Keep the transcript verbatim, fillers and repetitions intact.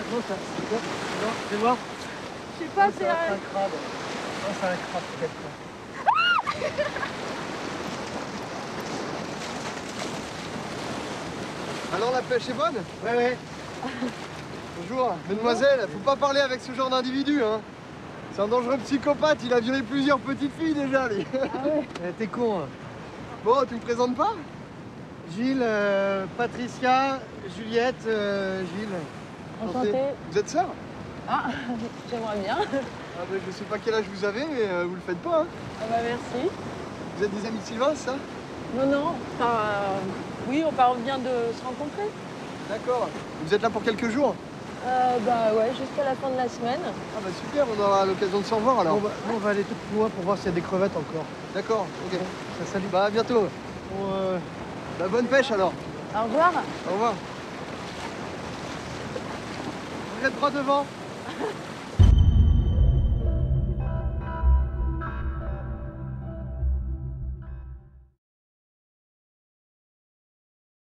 Non, ça, c'est quoi? Non, fais voir. Je sais pas, Non, c'est un, un... un crabe. Non, c'est un crabe peut-être. Alors la pêche est bonne? Ouais, ouais. Bonjour, mademoiselle, faut pas parler avec ce genre d'individu, hein. C'est un dangereux psychopathe, il a violé plusieurs petites filles déjà, lui. Ah ouais. Eh, t'es con. Hein. Bon, tu me présentes pas? Gilles, euh, Patricia, Juliette, euh, Gilles. Enchantée. Vous êtes sœurs? Ah, j'aimerais bien. Ah bah, je sais pas quel âge vous avez, mais euh, vous le faites pas, hein. Ah bah merci. Vous êtes des amis de Sylvain, c'est ça? Non, non, enfin, euh, oui, on, part- on vient de se rencontrer. D'accord. Vous êtes là pour quelques jours? Euh, bah ouais, jusqu'à la fin de la semaine. Ah bah super, on aura l'occasion de se revoir alors. Bon, bah, nous, on va aller tout plus loin pour voir s'il y a des crevettes encore. D'accord, ok. Ça salut. Bah à bientôt. Bon, euh, Bah bonne pêche alors. Au revoir. Au revoir. vous êtes droit devant.